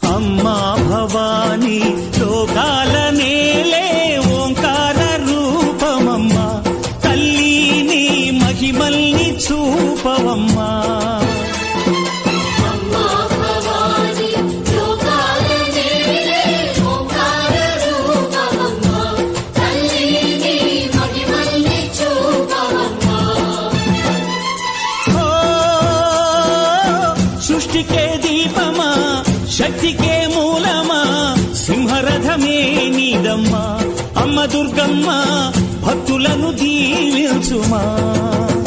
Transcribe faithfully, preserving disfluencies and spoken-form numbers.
అమ్మా భవానీ లోకాల నేలే ఓంకార రూపమమ్మా తల్లి నీ మహిమల్ని చూపవమ్మా సృష్టికే దీపమా శక్తికే మూలమా సింహరథమే నీదమ్మా అమ్మ దుర్గమ్మ భక్తులను దీవించుమా